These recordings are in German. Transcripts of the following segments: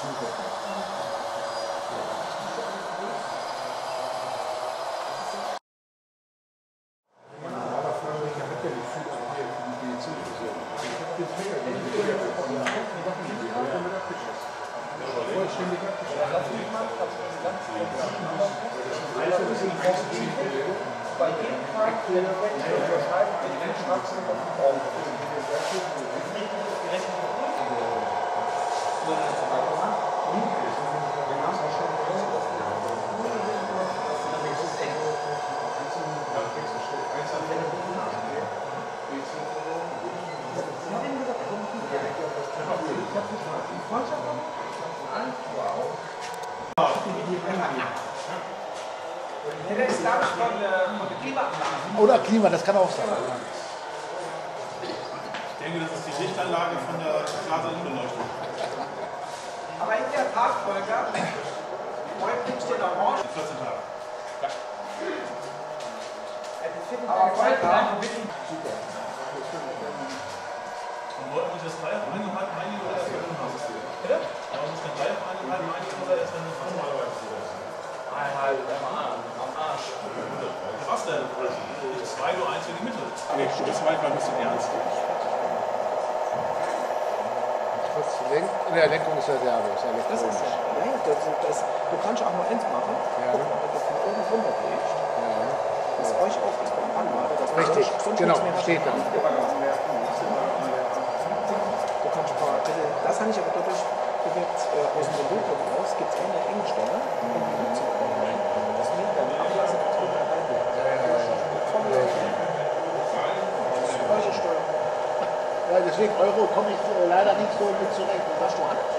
Bei jedem Tag, wenn du unterschreiben, den schreibst du auf den Raum. Der ist, glaube ich, von der Klimaanlage. Oder Klima, das kann auch sein. Ich denke, das ist die Lichtanlage von der Glaserinbeleuchtung. Aber in der Tat, Volker, heute nimmst du den Orange. 14 Tage. Ja. Aber Volker, super. Und wollten sich das Dreieck eingehalten einigen oder erst wenn du hast? Bitte? Aber muss das Dreieck eingehalten einigen oder erst wenn du normalerweise so ist? Einhalb, am Arsch. Was denn? 2 nur 1 für die Mitte. Nee, das war ein bisschen ernst. In der Lenkung ist ja Servo, ist ja Das ist ja. Ja, du kannst auch nur eins machen. Ja. Guck mal, wenn du von oben runter gehst, ist euch auch das beim Anladen. Richtig, genau, steht da. Du kannst das habe ich aber dadurch gewirkt, aus dem Dunkeln raus gibt es eine Engstelle, um die Luft zu bekommen. Das mir beim Ablassen als Runter reinbleibt. Eure Steuer. Ja, deswegen Euro komme ich leider nicht so mit zurecht. Was du an?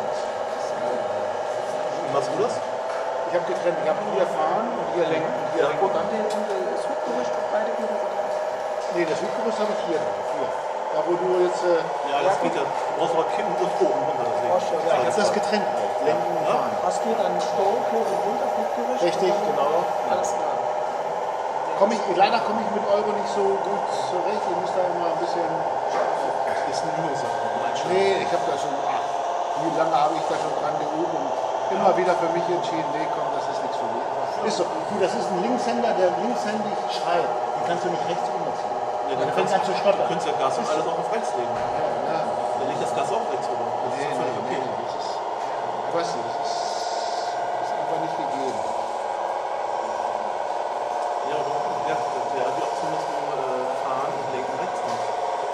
Wie machst du das? Ich habe getrennt, ich habe hier fahren und hier lenken. Hier Ja, gut, dann das Hüftgerüst auf beide Glieder verteilt. Nee, das Hüftgerüst habe ich hier drauf. Hier. Da wo du jetzt. Ja, das geht ja. Du brauchst aber Kippen und oben runter. Ja, ich habe das getrennt halt. Lenken und fahren. Hast du dann Steuer, hoch und runter, Hüftgerüst? Richtig, genau. Alles klar. Leider komme ich mit Euro nicht so gut zurecht. Ich muss da immer ein bisschen. Das ist eine Übungssache. Nee, ich habe da schon. Wie lange habe ich da schon dran geübt und immer wieder für mich entschieden, nee, komm, das ist nichts für mich. Ist so. Du, das ist ein Linkshänder, der linkshändig schreit. Den kannst du nicht rechts umziehen. Ja, dann fängt an zu stottern. Du könntest ja Gas und alles auch auf rechts legen. Ja. Dann liegt das Gas auch rechts rüber. Das ist doch völlig okay. Das ist, ich weiß nicht, das ist einfach nicht gegeben. Ja, aber der hat die Option, dass du fahren und lenken rechts machst.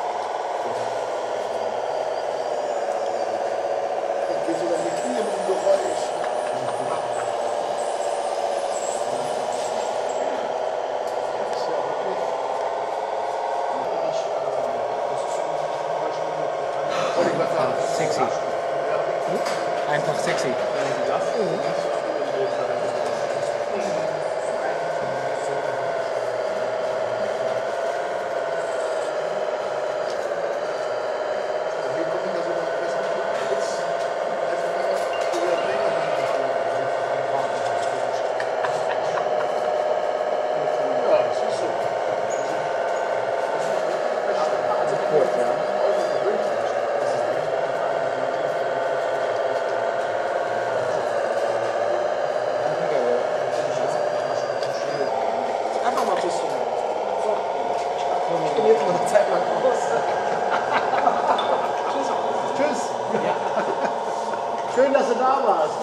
Dann geht sogar mit Knie im Geräusch. Das ist ja wirklich. Wollte ich mal sagen. Sexy. Einfach sexy. Hier kommt man da sogar besser Witz, als wenn man über Träger Ja, das ist so. Also kurz, ja. Einfach mal ein bisschen. So. Ich bin jetzt noch eine Zeit lang raus. Tschüss. Schön, dass du da warst.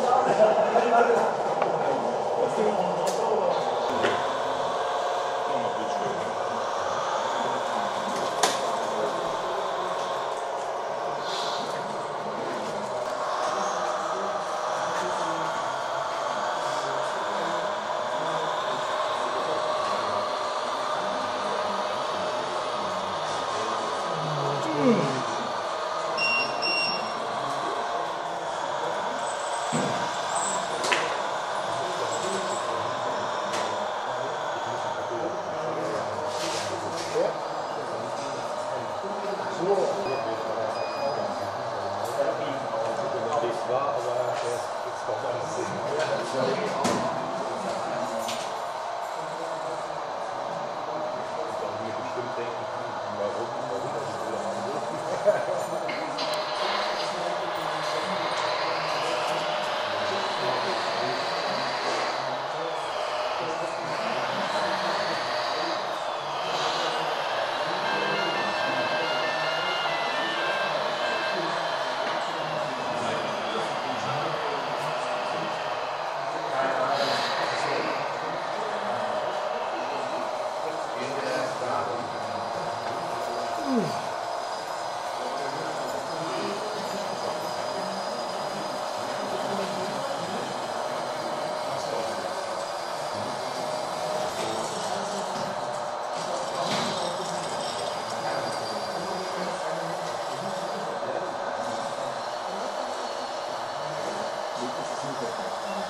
Super.